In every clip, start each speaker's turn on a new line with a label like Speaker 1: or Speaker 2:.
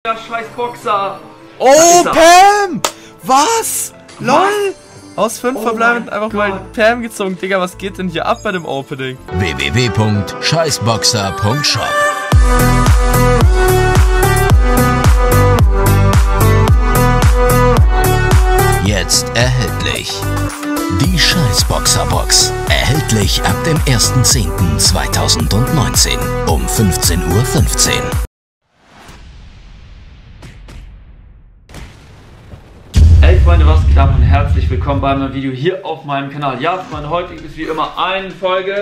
Speaker 1: Der scheiß Boxer.
Speaker 2: Oh, Pam! Was? LOL! Aus 5 verbleibend einfach mal Pam gezogen. Digga, was geht denn hier ab bei dem Opening?
Speaker 3: www.scheißboxer.shop. Jetzt erhältlich. Die Scheißboxer-Box. Erhältlich ab dem 1.10.2019 um 15:15 Uhr.
Speaker 1: Hey Freunde, was geht ab und herzlich willkommen bei meinem Video hier auf meinem Kanal. Ja, Freunde, heute ist wie immer eine Folge.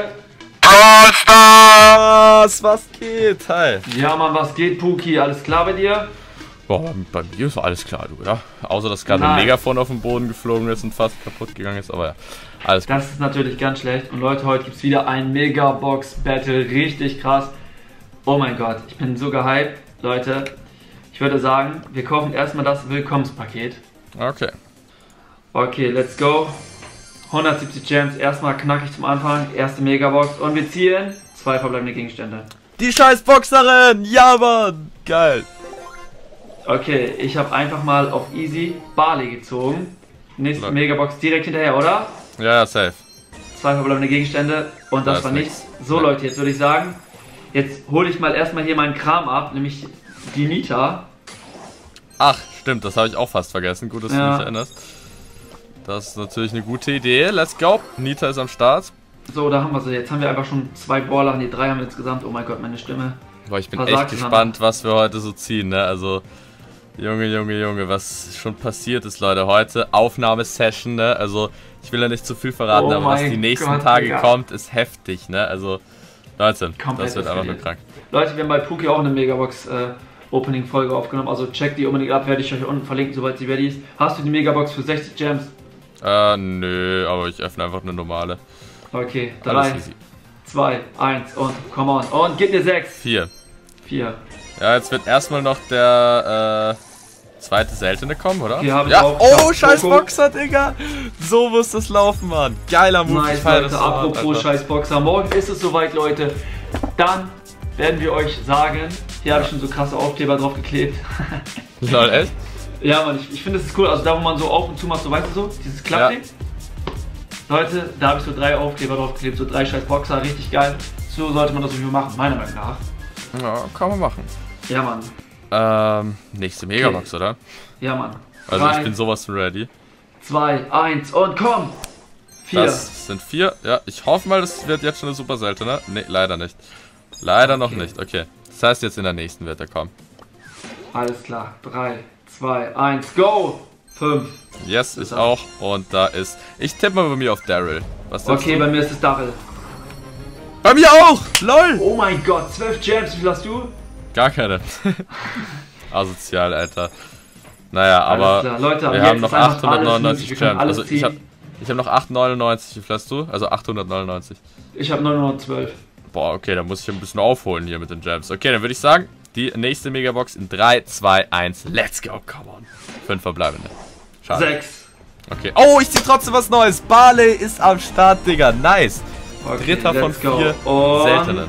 Speaker 2: Was geht? Hi.
Speaker 1: Ja, Mann, was geht, Puki? Alles klar bei dir?
Speaker 2: Boah, bei mir ist alles klar, du, oder? Außer, dass gerade ein Megafon auf den Boden geflogen ist und fast kaputt gegangen ist, aber ja, alles gut.
Speaker 1: Das ist natürlich ganz schlecht. Und Leute, heute gibt es wieder ein Megabox-Battle. Richtig krass. Oh mein Gott, ich bin so gehypt. Leute, ich würde sagen, wir kaufen erstmal das Willkommenspaket.
Speaker 2: Okay.
Speaker 1: Okay, let's go. 170 Gems, erstmal knackig zum Anfang. Erste Megabox. Und wir ziehen 2 verbleibende Gegenstände.
Speaker 2: Die Scheißboxerin! Ja, Mann! Geil!
Speaker 1: Okay, ich habe einfach mal auf Easy Barley gezogen. Nächste Megabox direkt hinterher, oder?
Speaker 2: Ja, safe.
Speaker 1: 2 verbleibende Gegenstände und das war nichts. So Leute, jetzt würde ich sagen, jetzt hole ich mal erstmal hier meinen Kram ab, nämlich die Nita.
Speaker 2: Ach, stimmt, das habe ich auch fast vergessen. Gut, dass du mich erinnerst. Das ist natürlich eine gute Idee. Let's go. Nita ist am Start.
Speaker 1: So, da haben wir sie. Jetzt haben wir einfach schon 2 Brawler, ne, 3 haben wir insgesamt. Oh mein Gott, meine Stimme.
Speaker 2: Boah, ich bin echt gespannt, was wir heute so ziehen, ne? Also, Junge, was schon passiert ist, Leute. Heute Aufnahmesession, ne? Also, ich will ja nicht zu viel verraten, aber was die nächsten Tage kommt, ist heftig, ne? Also, Leute, das wird einfach nur krank. Leute,
Speaker 1: wir haben bei Puki auch eine Megabox Opening-Folge aufgenommen, also checkt die unbedingt ab, werde ich euch unten verlinken, sobald sie ready ist. Hast du die Megabox für 60 Gems?
Speaker 2: Nö, aber ich öffne einfach eine normale.
Speaker 1: Okay, 3, 2, 1 und come on. Und gib mir 6.
Speaker 2: 4.
Speaker 1: 4.
Speaker 2: Ja, jetzt wird erstmal noch der zweite seltene kommen, oder?
Speaker 1: Okay, hab ich
Speaker 2: ja,
Speaker 1: auch.
Speaker 2: oh, scheiß Boxer, Digga. So muss das laufen, Mann. Geiler Move.
Speaker 1: Nice, Leute, apropos scheiß Boxer. Morgen ist es soweit, Leute. Dann werden wir euch sagen, hier habe ich schon so krasse Aufkleber drauf geklebt.
Speaker 2: Lol, echt?
Speaker 1: Ja, Mann, ich finde das ist cool. Also da, wo man so auf und zu macht, so weißt du so, dieses Klappding. Ja. Leute, da habe ich so 3 Aufkleber drauf geklebt, so 3 scheiß Boxer, richtig geil. So sollte man das irgendwie machen, meiner Meinung nach.
Speaker 2: Ja, kann man machen.
Speaker 1: Ja, Mann.
Speaker 2: Nächste Megabox, okay. Oder?
Speaker 1: Ja, Mann.
Speaker 2: Also
Speaker 1: 3,
Speaker 2: ich bin sowas von ready.
Speaker 1: 2, 1 und komm! 4.
Speaker 2: Das sind 4. Ja, ich hoffe mal, das wird jetzt schon eine super seltene. Ne, leider nicht. Leider noch nicht, okay. Das heißt, jetzt in der nächsten wird er kommen.
Speaker 1: Alles klar. 3, 2, 1, go! 5.
Speaker 2: Yes, ich auch. Und da ist... Ich tippe mal bei mir auf Daryl. Was
Speaker 1: okay, du? Bei mir ist es Daryl.
Speaker 2: Bei mir auch! LOL!
Speaker 1: Oh mein Gott, 12 Gems, wie viel hast du?
Speaker 2: Gar keine. Asozial, Alter. Naja, aber
Speaker 1: Leute,
Speaker 2: wir haben noch 899 Gems. Also ich hab noch 899. Wie viel hast du? Also 899.
Speaker 1: Ich habe 912.
Speaker 2: Boah, okay, dann muss ich ein bisschen aufholen hier mit den Gems. Okay, dann würde ich sagen, die nächste Megabox in 3, 2, 1. Let's go, come on. 5 verbleibende. Schade.
Speaker 1: 6.
Speaker 2: Okay. Oh, ich zieh trotzdem was Neues. Barley ist am Start, Digga. Nice.
Speaker 1: Okay,
Speaker 2: Dritter von 4 seltenen.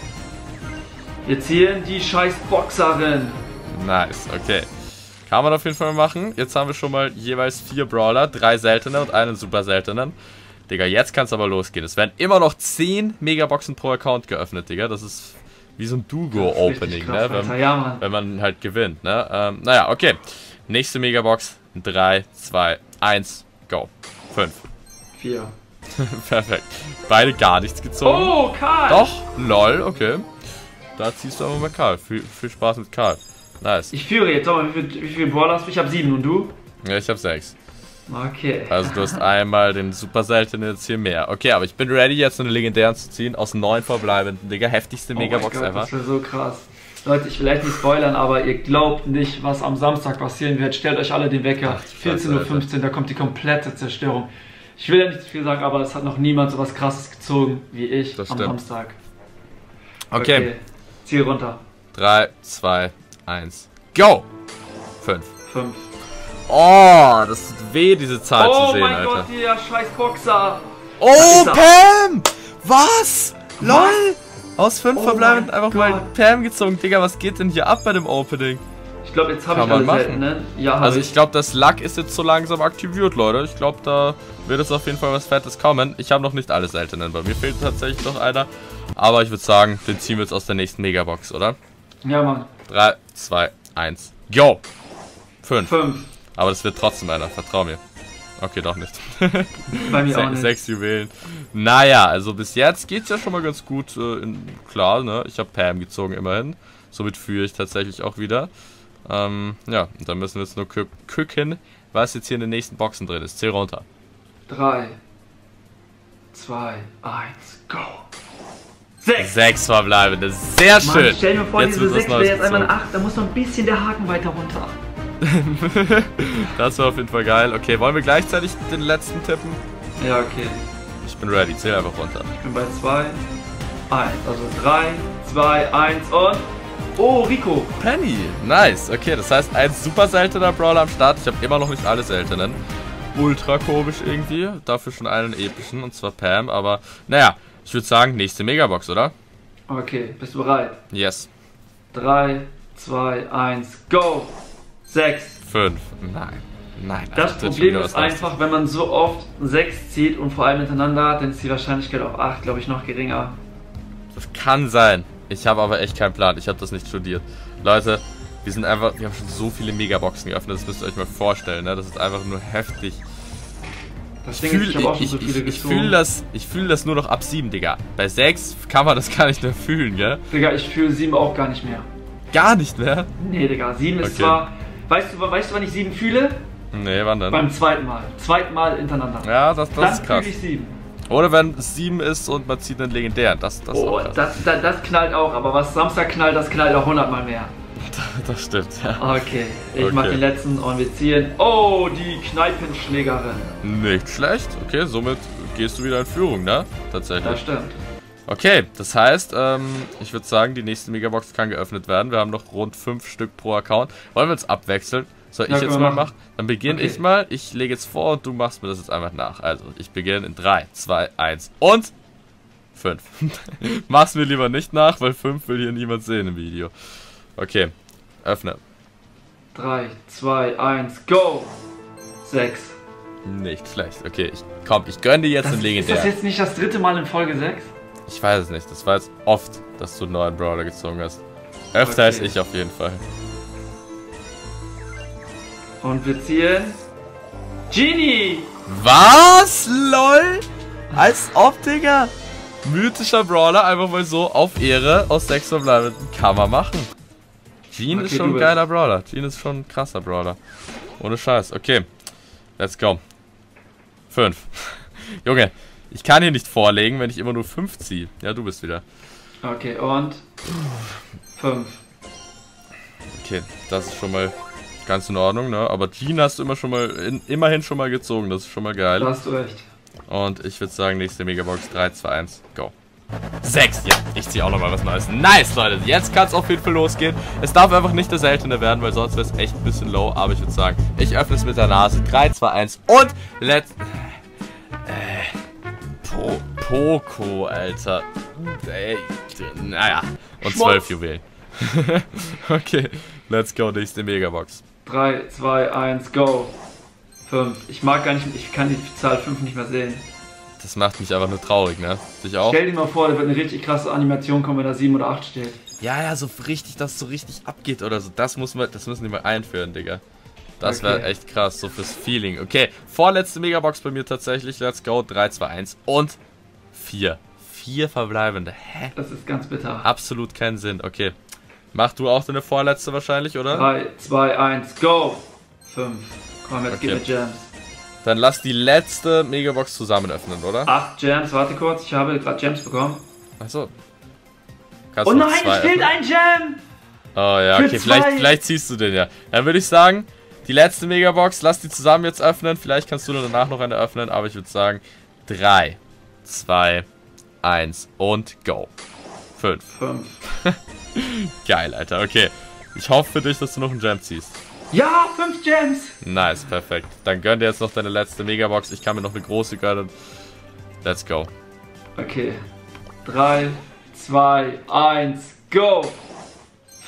Speaker 1: Wir ziehen die scheiß Boxerin.
Speaker 2: Nice, okay. Kann man auf jeden Fall machen. Jetzt haben wir schon mal jeweils 4 Brawler, 3 seltene und einen super seltenen. Digga, jetzt kann es aber losgehen. Es werden immer noch 10 Megaboxen pro Account geöffnet, Digga. Das ist wie so ein Dugo-Opening, ne? Wenn man halt gewinnt, ne? Naja, okay. Nächste Megabox. 3, 2, 1, go. 5.
Speaker 1: 4.
Speaker 2: Perfekt. Beide gar nichts gezogen.
Speaker 1: Oh, Karl!
Speaker 2: Doch, lol, okay. Da ziehst du aber mal Karl. Viel Spaß mit Karl. Nice.
Speaker 1: Ich führe jetzt. Mal, wie viel Brawler hast du? Ich habe 7 und du?
Speaker 2: Ja, ich habe 6.
Speaker 1: Okay.
Speaker 2: Also du hast einmal den super seltenen jetzt hier mehr. Okay, aber ich bin ready, jetzt eine legendären zu ziehen aus 9 verbleibenden, Digga. Heftigste Megabox ever.
Speaker 1: Das wäre so krass. Leute, ich will echt nicht spoilern, aber ihr glaubt nicht, was am Samstag passieren wird. Stellt euch alle den Wecker. 14:15 Uhr, da kommt die komplette Zerstörung. Ich will ja nicht zu viel sagen, aber es hat noch niemand so was Krasses gezogen wie ich am Samstag.
Speaker 2: Okay.
Speaker 1: Ziel runter.
Speaker 2: 3, 2, 1, go! 5.
Speaker 1: 5.
Speaker 2: Oh, das tut weh, diese Zahl zu sehen, Alter.
Speaker 1: Oh mein Gott, der scheiß Boxer.
Speaker 2: Oh, Pam! Was? LOL! Aus 5 verbleibend einfach mal Pam gezogen. Digga, was geht denn hier ab bei dem Opening?
Speaker 1: Ich glaube, jetzt habe ich
Speaker 2: Kann man
Speaker 1: alle
Speaker 2: machen.
Speaker 1: seltenen. Ja, hab
Speaker 2: Also ich glaube, das Luck ist jetzt so langsam aktiviert, Leute. Ich glaube, da wird es auf jeden Fall was Fettes kommen. Ich habe noch nicht alle seltenen. Bei mir fehlt tatsächlich noch einer. Aber ich würde sagen, den ziehen wir jetzt aus der nächsten Megabox, oder?
Speaker 1: Ja, Mann.
Speaker 2: 3, 2, 1. Go! 5.
Speaker 1: 5.
Speaker 2: Aber das wird trotzdem einer, vertrau mir. Okay, doch nicht.
Speaker 1: Bei mir auch nicht.
Speaker 2: 6 Juwelen. Naja, also bis jetzt geht's ja schon mal ganz gut. Klar, ne? Ich habe Pam gezogen immerhin. Somit führe ich tatsächlich auch wieder. Ja, und dann müssen wir jetzt nur gucken, was jetzt hier in den nächsten Boxen drin ist. Zähl runter.
Speaker 1: 3, 2, 1, go! 6!
Speaker 2: 6 verbleibende. Sehr schön.
Speaker 1: Mann, stell dir vor,
Speaker 2: Jetzt
Speaker 1: diese
Speaker 2: wird was
Speaker 1: 6 wäre
Speaker 2: Neues
Speaker 1: jetzt einmal eine
Speaker 2: gezogen.
Speaker 1: 8, da muss noch ein bisschen der Haken weiter runter.
Speaker 2: Das war auf jeden Fall geil. Okay, wollen wir gleichzeitig den letzten tippen?
Speaker 1: Ja, okay.
Speaker 2: Ich bin ready. Zähl einfach runter.
Speaker 1: Ich bin bei 2, 1. Also 3, 2, 1 und... Oh, Rico.
Speaker 2: Penny. Nice. Okay, das heißt, ein super seltener Brawler am Start. Ich habe immer noch nicht alle seltenen. Ultra komisch irgendwie. Dafür schon einen epischen, und zwar Pam. Aber naja, ich würde sagen, nächste Megabox, oder?
Speaker 1: Okay, bist du bereit?
Speaker 2: Yes.
Speaker 1: 3, 2, 1, go! 6.
Speaker 2: 5. Nein. Nein.
Speaker 1: Das
Speaker 2: Alter,
Speaker 1: Problem
Speaker 2: schon wieder
Speaker 1: ist
Speaker 2: was
Speaker 1: einfach, wenn man so oft 6 zieht und vor allem hintereinander, dann ist die Wahrscheinlichkeit auf 8, glaube ich, noch geringer.
Speaker 2: Das kann sein. Ich habe aber echt keinen Plan. Ich habe das nicht studiert. Leute, wir haben schon so viele Megaboxen geöffnet. Das müsst ihr euch mal vorstellen. Ne? Das ist einfach nur heftig.
Speaker 1: Das Ding ist, ich habe auch schon so viele
Speaker 2: Ich
Speaker 1: gezogen.
Speaker 2: fühle das nur noch ab 7, Digga. Bei 6 kann man das gar nicht mehr fühlen, gell?
Speaker 1: Digga, ich fühle 7 auch gar nicht mehr.
Speaker 2: Gar nicht mehr?
Speaker 1: Nee, Digga, 7 ist
Speaker 2: Okay.
Speaker 1: zwar... Weißt du, wann ich 7 fühle?
Speaker 2: Nee, wann denn?
Speaker 1: Beim zweiten Mal. Zweiten Mal hintereinander.
Speaker 2: Ja, das
Speaker 1: Dann
Speaker 2: ist krass.
Speaker 1: fühle ich 7.
Speaker 2: Oder wenn es 7 ist und man zieht einen legendären. Das ist
Speaker 1: Oh,
Speaker 2: auch krass.
Speaker 1: das knallt auch, aber was Samstag knallt, das knallt auch 100 Mal mehr.
Speaker 2: Das stimmt, ja.
Speaker 1: Okay, ich
Speaker 2: Okay.
Speaker 1: mach den letzten und wir ziehen... Oh, die Kneipenschlägerin.
Speaker 2: Nicht schlecht. Okay, somit gehst du wieder in Führung, ne? Tatsächlich.
Speaker 1: Das stimmt.
Speaker 2: Okay, das heißt, ich würde sagen, die nächste Megabox kann geöffnet werden. Wir haben noch rund 5 Stück pro Account. Wollen wir uns abwechseln? Soll ich
Speaker 1: Ja,
Speaker 2: jetzt
Speaker 1: können wir
Speaker 2: mal machen? Dann beginne
Speaker 1: Okay.
Speaker 2: ich mal. Ich lege jetzt vor und du machst mir das jetzt einfach nach. Also, ich beginne in 3, 2, 1 und 5. Mach's mir lieber nicht nach, weil 5 will hier niemand sehen im Video. Okay, öffne.
Speaker 1: 3, 2, 1, go! 6.
Speaker 2: Nicht schlecht. Okay, ich gönne dir jetzt einen
Speaker 1: Ist
Speaker 2: legendären.
Speaker 1: das jetzt nicht das dritte Mal in Folge 6?
Speaker 2: Ich weiß es nicht. Das war jetzt oft, dass du einen neuen Brawler gezogen hast. Öfter
Speaker 1: Okay.
Speaker 2: als ich auf jeden Fall.
Speaker 1: Und wir ziehen... Genie!
Speaker 2: Was? LOL? Als ob, Digga? Mythischer Brawler, einfach mal so auf Ehre aus 6 verbleibenden. Kann man machen. Jean
Speaker 1: Okay,
Speaker 2: ist schon ein
Speaker 1: du
Speaker 2: geiler Brawler. Jean ist schon ein krasser Brawler. Ohne Scheiß. Okay. Let's go. 5. Junge, ich kann hier nicht vorlegen, wenn ich immer nur 5 ziehe. Ja, du bist wieder.
Speaker 1: Okay, und... 5.
Speaker 2: Okay, das ist schon mal ganz in Ordnung, ne? Aber Jean hast du immerhin schon mal gezogen. Das ist schon mal geil.
Speaker 1: Da hast du recht.
Speaker 2: Und ich würde sagen, nächste Megabox 3, 2, 1, go. 6, ja, ich ziehe auch nochmal was Neues. Nice, Leute, jetzt kann es auf jeden Fall losgehen. Es darf einfach nicht der Seltene werden, weil sonst wäre es echt ein bisschen low. Aber ich würde sagen, ich öffne es mit der Nase. 3, 2, 1 und let's... Poco, Alter. Ey, naja, und 12 Juwelen. Okay, let's go, nächste Megabox.
Speaker 1: 3, 2, 1, go! 5. Ich mag gar nicht... Ich kann die Zahl 5 nicht mehr sehen.
Speaker 2: Das macht mich einfach nur traurig, ne? Dich auch?
Speaker 1: Stell dir mal vor, da wird eine richtig krasse Animation kommen, wenn da 7 oder 8 steht.
Speaker 2: Ja, so richtig, dass es so richtig abgeht oder so. Das müssen die mal einführen, Digga. Das wäre
Speaker 1: Okay.
Speaker 2: echt krass, so fürs Feeling. Okay, vorletzte Megabox bei mir tatsächlich. Let's go. 3, 2, 1 und 4. 4 verbleibende. Hä?
Speaker 1: Das ist ganz bitter.
Speaker 2: Absolut keinen Sinn. Okay. Mach du auch deine vorletzte wahrscheinlich, oder?
Speaker 1: 3, 2, 1, go! 5. Komm, jetzt
Speaker 2: Okay.
Speaker 1: gib mir Gems.
Speaker 2: Dann lass die letzte Megabox zusammen öffnen, oder?
Speaker 1: 8 Gems, warte kurz, ich habe gerade Gems bekommen.
Speaker 2: Achso. Kannst
Speaker 1: Oh
Speaker 2: du
Speaker 1: nein,
Speaker 2: zwei
Speaker 1: es fehlt
Speaker 2: öffnen?
Speaker 1: ein Gem!
Speaker 2: Oh ja,
Speaker 1: Für
Speaker 2: okay,
Speaker 1: zwei.
Speaker 2: vielleicht ziehst du den ja. Dann würde ich sagen, die letzte Megabox, lass die zusammen jetzt öffnen. Vielleicht kannst du dann danach noch eine öffnen, aber ich würde sagen 3, 2, 1 und go. 5.
Speaker 1: 5.
Speaker 2: Geil, Alter, okay. Ich hoffe für dich, dass du noch einen Gem ziehst.
Speaker 1: Ja, 5 Gems!
Speaker 2: Nice, perfekt. Dann gönn dir jetzt noch deine letzte Megabox. Ich kann mir noch eine große gönnen. Let's go.
Speaker 1: Okay. 3, 2, 1, go!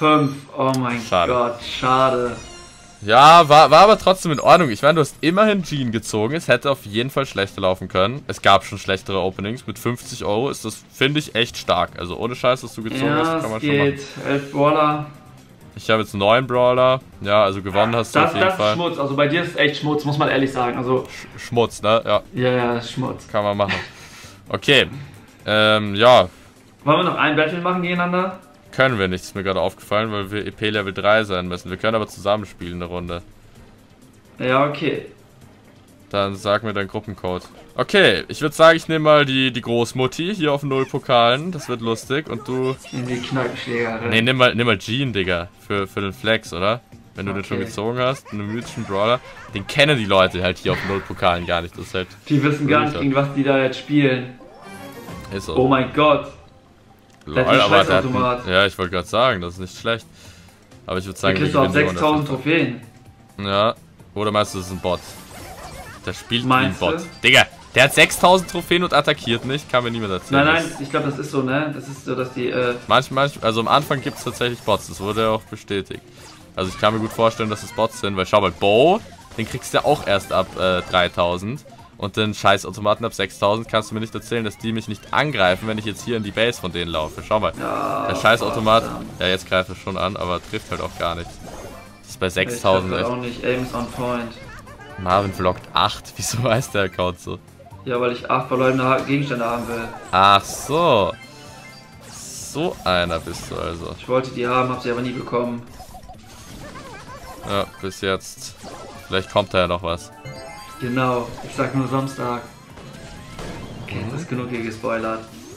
Speaker 1: 5. Oh mein
Speaker 2: Schade.
Speaker 1: Gott, schade.
Speaker 2: Ja, war aber trotzdem in Ordnung. Ich meine, du hast immerhin Jean gezogen. Es hätte auf jeden Fall schlechter laufen können. Es gab schon schlechtere Openings. Mit 50 € ist das, finde ich, echt stark. Also ohne Scheiß, dass du gezogen hast, kann man schon machen.
Speaker 1: 11 Brawler.
Speaker 2: Ich habe jetzt 9 Brawler. Ja, also gewonnen hast du auf jeden Fall.
Speaker 1: Das ist Schmutz. Also bei dir ist es echt Schmutz, muss man ehrlich sagen. Also
Speaker 2: Schmutz, ne? Ja.
Speaker 1: Ja, Schmutz.
Speaker 2: Kann man machen. Okay. Ja.
Speaker 1: Wollen wir noch ein Battle machen gegeneinander?
Speaker 2: Können wir nicht, ist mir gerade aufgefallen, weil wir EP Level 3 sein müssen. Wir können aber zusammenspielen eine Runde.
Speaker 1: Ja, okay.
Speaker 2: Dann sag mir deinen Gruppencode. Okay, ich würde sagen, ich nehme mal die Großmutti hier auf 0 Pokalen. Das wird lustig. Und du...
Speaker 1: In die Kneipenschlägerin.
Speaker 2: Nee, nimm mal Jean, Digga. Für den Flex, oder? Wenn du den schon gezogen hast. Einen mythischen Brawler. Den kennen die Leute halt hier auf 0 Pokalen gar nicht. Das ist halt...
Speaker 1: Die wissen gar nicht, gegen was die da jetzt spielen.
Speaker 2: Ist so.
Speaker 1: Oh mein Gott.
Speaker 2: Lol, aber der hat, ja, ich wollte gerade sagen, das ist nicht schlecht. Aber ich würde sagen,
Speaker 1: wir kriegst du auch 6.000 Trophäen.
Speaker 2: Ja. Oder meinst du, das ist ein Bot? Der spielt wie ein
Speaker 1: Meinst
Speaker 2: Bot.
Speaker 1: du?
Speaker 2: Digga, der hat 6.000 Trophäen und attackiert nicht. Kann mir niemand erzählen.
Speaker 1: Nein, ich glaube, das ist so, ne? Das ist so, dass die,
Speaker 2: Manchmal, also am Anfang gibt es tatsächlich Bots. Das wurde ja auch bestätigt. Also ich kann mir gut vorstellen, dass es Bots sind. Weil schau mal, Bo, den kriegst du ja auch erst ab 3.000. Und den Scheißautomaten ab 6.000 kannst du mir nicht erzählen, dass die mich nicht angreifen, wenn ich jetzt hier in die Base von denen laufe. Schau mal,
Speaker 1: ja,
Speaker 2: der Scheißautomat, ja jetzt greift er schon an, aber trifft halt auch gar nichts. Das ist bei 6.000 echt.
Speaker 1: Auch nicht, Aim is on point.
Speaker 2: Marvin vloggt 8, wieso weiß der Account so?
Speaker 1: Ja, weil ich 8 verleumde Gegenstände haben will.
Speaker 2: Ach so. So einer bist du also.
Speaker 1: Ich wollte die haben, hab sie aber nie bekommen.
Speaker 2: Ja, bis jetzt. Vielleicht kommt da ja noch was.
Speaker 1: Genau, ich sag nur Samstag. Okay, das ist genug hier gespoilert.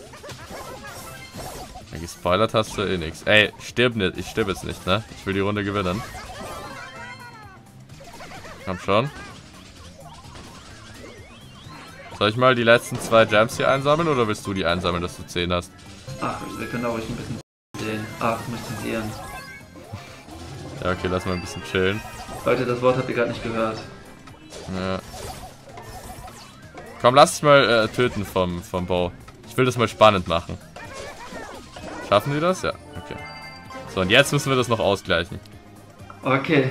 Speaker 2: Ja, gespoilert hast du eh nichts. Ey, stirb nicht, ich stirb jetzt nicht, ne? Ich will die Runde gewinnen. Komm schon. Soll ich mal die letzten 2 Gems hier einsammeln oder willst du die einsammeln, dass du 10 hast?
Speaker 1: Ach, wir können auch ruhig ein bisschen sehen. Ach, müssen sehen.
Speaker 2: Ja, okay, lass mal ein bisschen chillen.
Speaker 1: Leute, das Wort habt ihr gerade nicht gehört.
Speaker 2: Ja. Komm, lass dich mal töten vom Bo. Ich will das mal spannend machen. Schaffen die das? Ja, okay. So, und jetzt müssen wir das noch ausgleichen.
Speaker 1: Okay.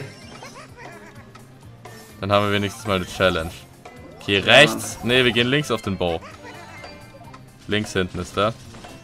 Speaker 2: Dann haben wir wenigstens mal eine Challenge. Okay, rechts. Ne, wir gehen links auf den Bo. Links hinten ist da.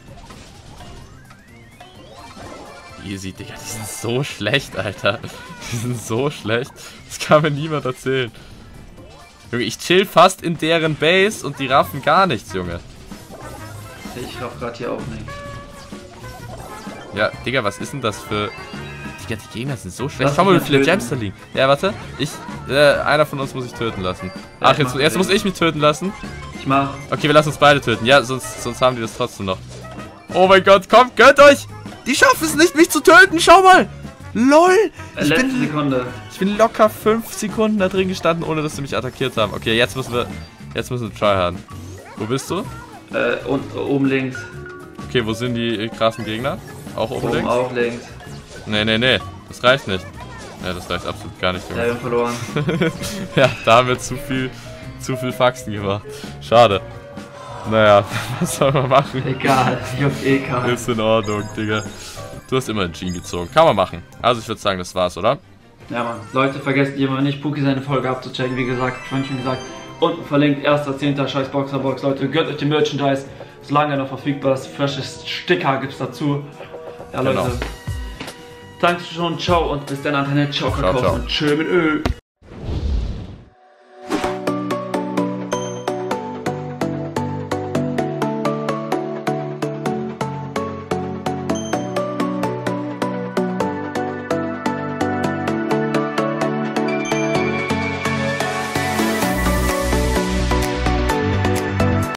Speaker 2: Easy, Digga, die sind so schlecht, Alter. Die sind so schlecht. Das kann mir niemand erzählen. Junge, ich chill fast in deren Base und die raffen gar nichts, Junge.
Speaker 1: Ich raff gerade hier auch nichts.
Speaker 2: Ja, Digga, was ist denn das für... Digga, die Gegner sind so schlecht. Schau mal, wie viele Gems da liegen. Ja, warte. Einer von uns muss ich töten lassen. Ach, jetzt muss ich mich töten lassen.
Speaker 1: Ich mach.
Speaker 2: Okay, wir lassen uns beide töten. Ja, sonst haben die das trotzdem noch. Oh mein Gott, kommt, gönnt euch! Die schaffen es nicht, mich zu töten, schau mal! LOL!
Speaker 1: Letzte Sekunde.
Speaker 2: Ich bin locker 5 Sekunden da drin gestanden, ohne dass sie mich attackiert haben. Okay, jetzt müssen wir tryharden. Wo bist du?
Speaker 1: Und oben links.
Speaker 2: Okay, wo sind die krassen Gegner? Auch oben links?
Speaker 1: Auch links.
Speaker 2: Nee. Das reicht nicht. Ja, das reicht absolut gar nicht.
Speaker 1: Ja, wir haben verloren.
Speaker 2: Ja, da haben wir zu viel Faxen gemacht. Schade. Naja, was soll man machen?
Speaker 1: Egal, juckt eh keinen.
Speaker 2: Ist in Ordnung, Digga. Du hast immer einen Jean gezogen. Kann man machen. Also ich würde sagen, das war's, oder?
Speaker 1: Ja, Mann. Leute, vergesst immer nicht, Puki seine Folge abzuchecken. Wie gesagt, schon gesagt. Unten verlinkt, 1.10. scheiß Boxerbox. Leute, gönnt euch den Merchandise. Solange er noch verfügbar ist. Freshes Sticker gibt's dazu. Ja, Leute. Genau. Danke schon, ciao und bis dann, Antenne. Ciao, Kakao und tschö mit Ö.